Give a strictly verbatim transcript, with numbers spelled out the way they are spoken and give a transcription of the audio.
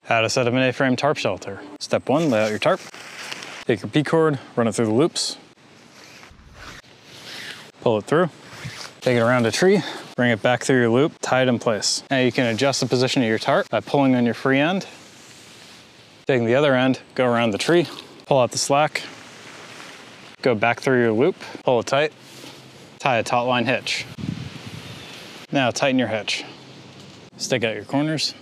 How to set up an A-frame tarp shelter. Step one, lay out your tarp. Take your P-cord, run it through the loops. Pull it through. Take it around a tree, bring it back through your loop, tie it in place. Now you can adjust the position of your tarp by pulling on your free end. Taking the other end, go around the tree, pull out the slack, go back through your loop, pull it tight, tie a taut line hitch. Now tighten your hitch. Stick out your corners.